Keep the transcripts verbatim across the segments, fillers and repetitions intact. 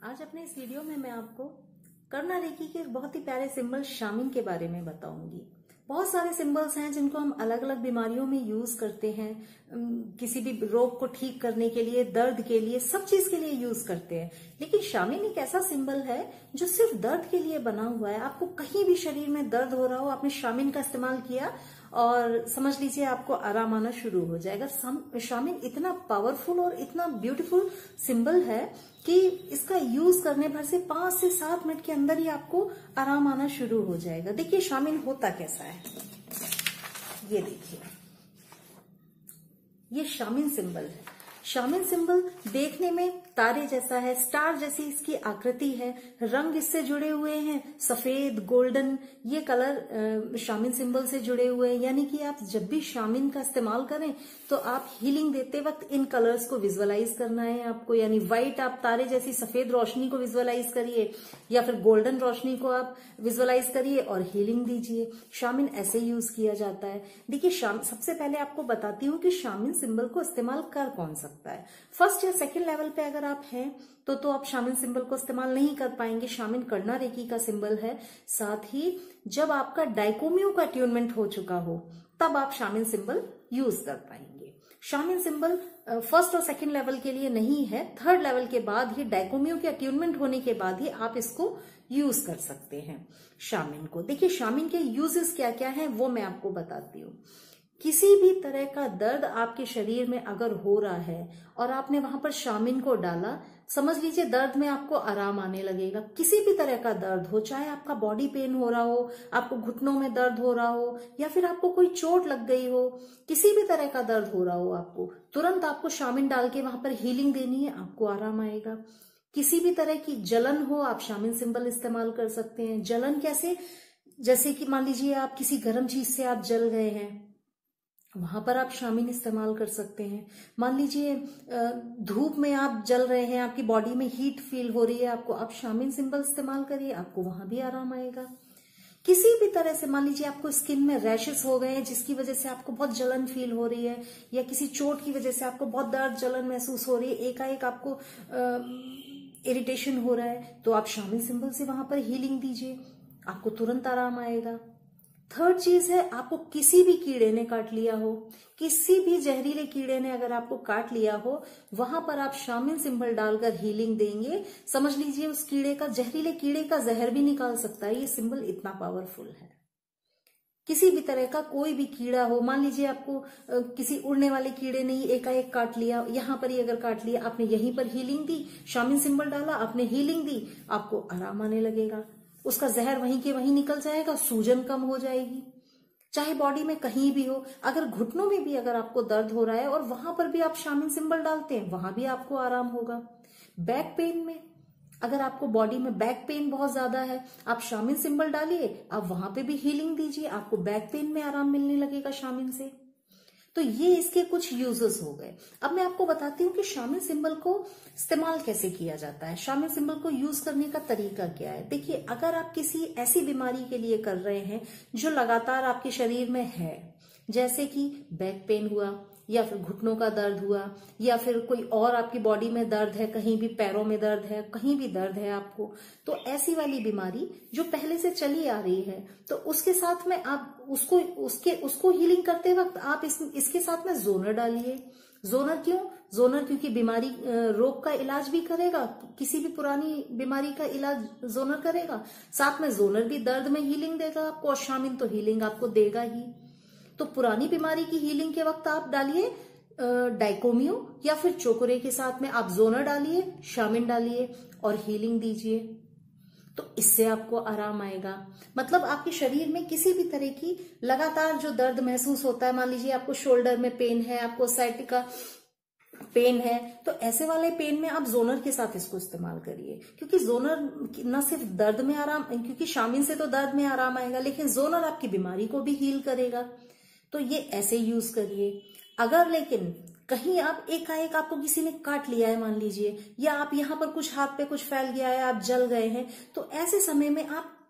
आज अपने इस वीडियो में मैं आपको कर्णा रेकी के एक बहुत ही प्यारे सिंबल शामिन के बारे में बताऊंगी। बहुत सारे सिंबल्स हैं जिनको हम अलग अलग बीमारियों में यूज करते हैं, किसी भी रोग को ठीक करने के लिए, दर्द के लिए, सब चीज के लिए यूज करते हैं। लेकिन शामिन एक ऐसा सिंबल है जो सिर्फ दर्द के लिए बना हुआ है। आपको कहीं भी शरीर में दर्द हो रहा हो, आपने शामिन का इस्तेमाल किया और समझ लीजिए आपको आराम आना शुरू हो जाएगा। शामिन इतना पावरफुल और इतना ब्यूटीफुल सिंबल है कि इसका यूज करने भर से पांच से सात मिनट के अंदर ही आपको आराम आना शुरू हो जाएगा। देखिए शामिन होता कैसा है, ये देखिए, ये शामिन सिंबल है। शामिन सिंबल देखने में तारे जैसा है, स्टार जैसी इसकी आकृति है, रंग इससे जुड़े हुए हैं, सफेद, गोल्डन, ये कलर शामिन सिंबल से जुड़े हुए हैं। यानी कि आप जब भी शामिन का इस्तेमाल करें तो आप हीलिंग देते वक्त इन कलर्स को विजुअलाइज करना है आपको। यानी व्हाइट आप तारे जैसी सफेद रोशनी को विजुअलाइज करिए या फिर गोल्डन रोशनी को आप विजुअलाइज करिए और हीलिंग दीजिए। शामिन ऐसे यूज किया जाता है। देखिए सबसे पहले आपको बताती हूँ कि शामिन सिंबल को इस्तेमाल कर कौन सकता है। फर्स्ट या सेकेंड लेवल पे अगर आप हैं तो तो आप शामिन सिंबल को इस्तेमाल नहीं कर पाएंगे। शामिन कर्णा रेकी का सिंबल है। साथ ही जब आपका डाइकोमियो का ट्यूनमेंट हो चुका हो तब आप शामिन सिंबल यूज कर पाएंगे। शामिन सिंबल फर्स्ट और सेकेंड लेवल के लिए नहीं है, थर्ड लेवल के बाद ही, डाइकोमियो के अट्यूनमेंट होने के बाद ही आप इसको यूज कर सकते हैं शामिन को। देखिए शामिन के यूजेस क्या क्या हैं वो मैं आपको बताती हूँ। किसी भी तरह का दर्द आपके शरीर में अगर हो रहा है और आपने वहां पर शामिन को डाला, समझ लीजिए दर्द में आपको आराम आने लगेगा। किसी भी तरह का दर्द हो, चाहे आपका बॉडी पेन हो रहा हो, आपको घुटनों में दर्द हो रहा हो या फिर आपको कोई चोट लग गई हो, किसी भी तरह का दर्द हो रहा हो, आपको तुरंत आपको शामिन डाल के वहां पर हीलिंग देनी है, आपको आराम आएगा। किसी भी तरह की जलन हो, आप शामिन सिंबल इस्तेमाल कर सकते हैं। जलन कैसे? जैसे कि मान लीजिए आप किसी गर्म चीज से आप जल गए हैं, वहां पर आप शामिन इस्तेमाल कर सकते हैं। मान लीजिए धूप में आप जल रहे हैं, आपकी बॉडी में हीट फील हो रही है आपको, आप शामिन सिंबल इस्तेमाल करिए, आपको वहां भी आराम आएगा। किसी भी तरह से मान लीजिए आपको स्किन में रैशेस हो गए हैं जिसकी वजह से आपको बहुत जलन फील हो रही है, या किसी चोट की वजह से आपको बहुत दर्द जलन महसूस हो रही है, एकाएक आपको इरिटेशन हो रहा है, तो आप शामिन सिंबल से वहां पर हीलिंग दीजिए, आपको तुरंत आराम आएगा। थर्ड चीज है, आपको किसी भी कीड़े ने काट लिया हो, किसी भी जहरीले कीड़े ने अगर आपको काट लिया हो, वहां पर आप शामिन सिंबल डालकर हीलिंग देंगे, समझ लीजिए उस कीड़े का, जहरीले कीड़े का जहर भी निकाल सकता है। ये सिंबल इतना पावरफुल है। किसी भी तरह का कोई भी कीड़ा हो, मान लीजिए आपको किसी उड़ने वाले कीड़े ने ही एकाएक काट लिया, यहां पर ही अगर काट लिया, आपने यहीं पर हीलिंग दी, शामिन सिंबल डाला, आपने हीलिंग दी, आपको आराम आने लगेगा, उसका जहर वहीं के वहीं निकल जाएगा, सूजन कम हो जाएगी। चाहे बॉडी में कहीं भी हो, अगर घुटनों में भी अगर आपको दर्द हो रहा है और वहां पर भी आप शामिन सिंबल डालते हैं, वहां भी आपको आराम होगा। बैक पेन में, अगर आपको बॉडी में बैक पेन बहुत ज्यादा है, आप शामिन सिंबल डालिए, आप वहां पे भी हीलिंग दीजिए, आपको बैक पेन में आराम मिलने लगेगा शामिन से। तो ये इसके कुछ यूजेस हो गए। अब मैं आपको बताती हूँ कि शामिन सिंबल को इस्तेमाल कैसे किया जाता है, शामिन सिंबल को यूज करने का तरीका क्या है। देखिए अगर आप किसी ऐसी बीमारी के लिए कर रहे हैं जो लगातार आपके शरीर में है, जैसे कि बैक पेन हुआ या फिर घुटनों का दर्द हुआ या फिर कोई और आपकी बॉडी में दर्द है, कहीं भी पैरों में दर्द है, कहीं भी दर्द है आपको, तो ऐसी वाली बीमारी जो पहले से चली आ रही है, तो उसके साथ में आप उसको उसके उसको हीलिंग करते वक्त आप इस, इसके साथ में जोनर डालिए। जोनर क्यों? जोनर क्योंकि बीमारी, रोग का इलाज भी करेगा, किसी भी पुरानी बीमारी का इलाज जोनर करेगा, साथ में जोनर भी दर्द में हीलिंग देगा आपको, और शामिन तो हीलिंग आपको देगा ही। तो पुरानी बीमारी की हीलिंग के वक्त आप डालिए डाइकोमियो या फिर चोकोरे के साथ में आप जोनर डालिए, शामिन डालिए और हीलिंग दीजिए, तो इससे आपको आराम आएगा। मतलब आपके शरीर में किसी भी तरह की लगातार जो दर्द महसूस होता है, मान लीजिए आपको शोल्डर में पेन है, आपको साइटिका पेन है, तो ऐसे वाले पेन में आप जोनर के साथ इसको इस्तेमाल करिए, क्योंकि जोनर न सिर्फ दर्द में आराम, क्योंकि शामिन से तो दर्द में आराम आएगा, लेकिन जोनर आपकी बीमारी को भी हील करेगा। तो ये ऐसे यूज करिए। अगर लेकिन कहीं आप एकाएक आपको किसी ने काट लिया है मान लीजिए, या आप यहाँ पर कुछ हाथ पे कुछ फैल गया है, आप जल गए हैं, तो ऐसे समय में आप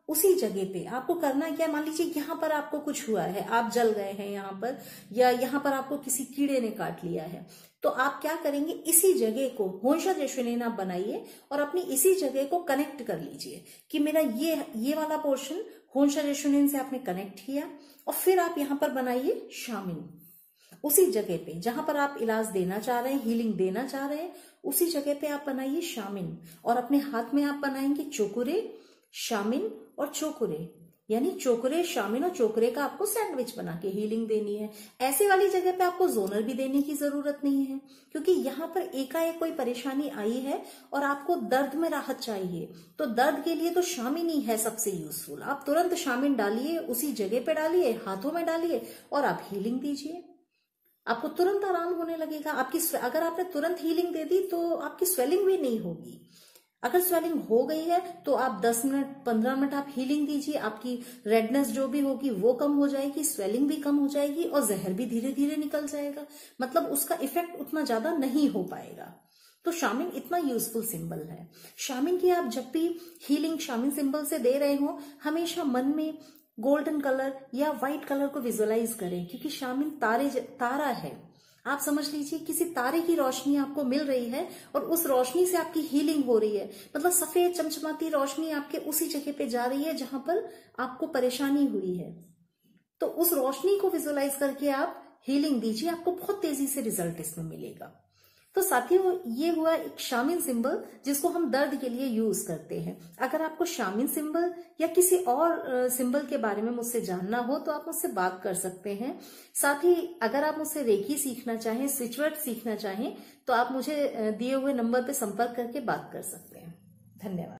उसी जगह पे आपको करना क्या, मान लीजिए यहाँ पर आपको कुछ हुआ है, आप जल गए हैं यहाँ पर, या यहाँ पर आपको किसी कीड़े ने काट लिया है, तो आप क्या करेंगे, इसी जगह को होंशा जशुनेन आप बनाइए और अपनी इसी जगह को कनेक्ट कर लीजिए कि मेरा ये ये वाला पोर्शन होंशा जशुनेन से आपने कनेक्ट किया, और फिर आप यहाँ पर बनाइए शामिन। उसी जगह पे जहां पर आप इलाज देना चाह रहे हैं, हीलिंग देना चाह रहे हैं, उसी जगह पे आप बनाइए शामिन, और अपने हाथ में आप बनाएंगे चोकुरे, शामिन और चोकुरे, यानी चोकुरे, शामिन और चोकुरे का आपको सैंडविच बना के हीलिंग देनी है। ऐसे वाली जगह पे आपको जोनर भी देने की जरूरत नहीं है, क्योंकि यहाँ पर एकाएक कोई परेशानी आई है और आपको दर्द में राहत चाहिए, तो दर्द के लिए तो शामिन ही है सबसे यूजफुल। आप तुरंत शामिन डालिए, उसी जगह पे डालिए, हाथों में डालिए और आप हीलिंग दीजिए, आपको तुरंत आराम होने लगेगा। आपकी अगर आपने तुरंत हीलिंग दे दी तो आपकी स्वेलिंग भी नहीं होगी। अगर स्वेलिंग हो गई है तो आप दस मिनट पंद्रह मिनट आप हीलिंग दीजिए, आपकी रेडनेस जो भी होगी वो कम हो जाएगी, स्वेलिंग भी कम हो जाएगी और जहर भी धीरे धीरे निकल जाएगा, मतलब उसका इफेक्ट उतना ज्यादा नहीं हो पाएगा। तो शामिन इतना यूजफुल सिंबल है। शामिन की आप जब भी हीलिंग शामिन सिंबल से दे रहे हो, हमेशा मन में गोल्डन कलर या व्हाइट कलर को विजुअलाइज करें, क्योंकि शामिन तारे तारा है। आप समझ लीजिए किसी तारे की रोशनी आपको मिल रही है और उस रोशनी से आपकी हीलिंग हो रही है, मतलब सफेद चमचमाती रोशनी आपके उसी जगह पे जा रही है जहां पर आपको परेशानी हुई है। तो उस रोशनी को विजुअलाइज करके आप हीलिंग दीजिए, आपको बहुत तेजी से रिजल्ट इसमें मिलेगा। तो साथियों, ये हुआ एक शामिन सिंबल जिसको हम दर्द के लिए यूज करते हैं। अगर आपको शामिन सिंबल या किसी और सिंबल के बारे में मुझसे जानना हो तो आप मुझसे बात कर सकते हैं। साथ ही अगर आप मुझसे रेकी सीखना चाहें, स्विच वर्ड सीखना चाहें, तो आप मुझे दिए हुए नंबर पर संपर्क करके बात कर सकते हैं। धन्यवाद।